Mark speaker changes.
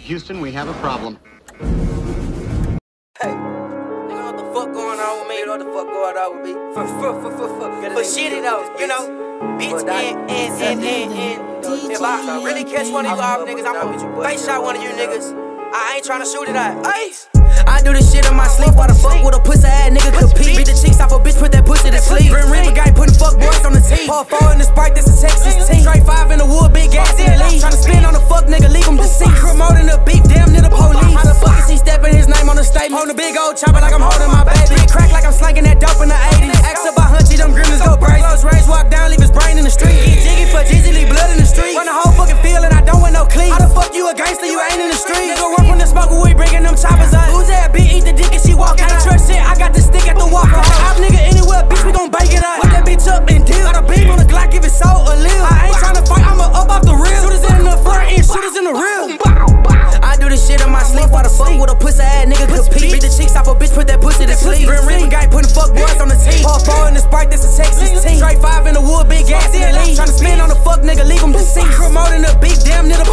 Speaker 1: Houston, we have a problem.
Speaker 2: Hey, nigga, what the fuck going on with me? You know what the fuck going on with me? For shit it out, you know? Bitch, if I really catch one of you off niggas, I'ma face shot one of you niggas. I ain't tryna shoot it out. I do this shit in my sleep. Why the fuck would a pussy ass nigga compete? Beat the cheeks off a bitch, put that pussy to sleep. Grim Reaper guy putting fuck boys on the team. Pour 4 in the Sprite, that's a Texas team. Straight 5 in the wood, big gas in the lead. Tryna spin on the fuck nigga, leave him deceased. Promoting the beef, damn near the police. How the fuck is he stepping his name on the statement? Holding a big old chopper like I'm holding my baby. Big crack like I'm slanging that dope in the 80s. Ask about Hunchy, them gremlins go brazen. Close range, walk down, leave his brain in the street. Get jiggy for Jeezy, leave blood in the street. Run the whole fucking field and I don't wear no cleats. How the fuck you a gangster, you ain't in the street? Nigga work from the smoke, we bringing them choppers up. Who's that bitch, eat the dick and she walk out. Trust shit, I got the stick at the walker. Hop nigga anywhere, bitch, we gon' bake it up. Put that bitch up and deal. Got a beam on the Glock, give it soul a lil. I ain't tryna fight, I'ma up off the real. Shooters in the front end, shooters in the real. I do this shit in my sleep. Why the fuck with a pussy ass nigga compete? Beat the cheeks off a bitch, put that pussy to sleep. Grim Reaper guy putting fuck boys on the team. Pour 4 in the Sprite, that's a Texas team. Straight 5 in the wood, big gas in the lead. Tryna spin on the fuck nigga, leave him deceased. Promoting the beef, damn near the